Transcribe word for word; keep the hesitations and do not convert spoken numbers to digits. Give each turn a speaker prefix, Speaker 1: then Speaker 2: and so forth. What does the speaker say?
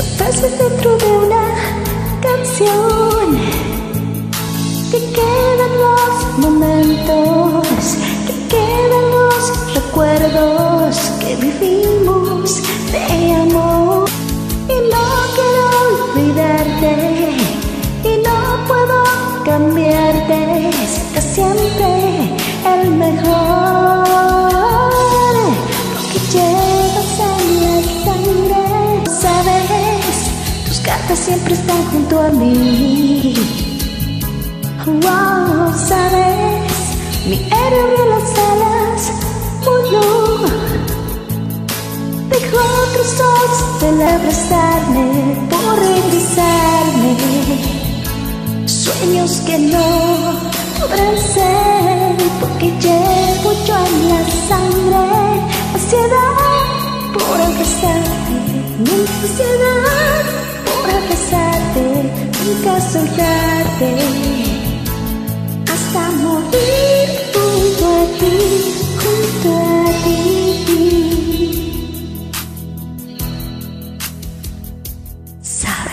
Speaker 1: son frases dentro de una canción. Que quedan los momentos, que quedan los recuerdos que vivimos de amor. Y no quiero olvidarte, y no puedo cambiarte. Serás siempre el mejor, porque llevas en la sangre. Sabes, tus cartas siempre están junto a mí. Wow, sabes, mi héroe abrió las alas, voló. Dejó trozos de abrazarme por regresarme. Sueños que no podrán ser, porque llevo yo en la sangre ansiedad por abrazarte, mi ansiedad por abrazarte, nunca soltarte, hasta morir junto a ti, junto a ti. ¿Sabes?